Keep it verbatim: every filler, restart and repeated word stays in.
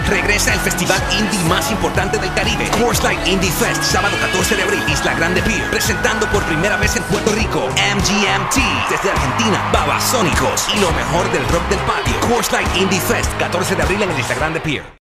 Regresa el festival indie más importante del Caribe, Coors Light Indie Fest, sábado catorce de abril, Isla Grande Pier, presentando por primera vez en Puerto Rico M G M T, desde Argentina, Babasónicos y lo mejor del rock del patio. Coors Light Indie Fest, catorce de abril en el Isla Grande Pier.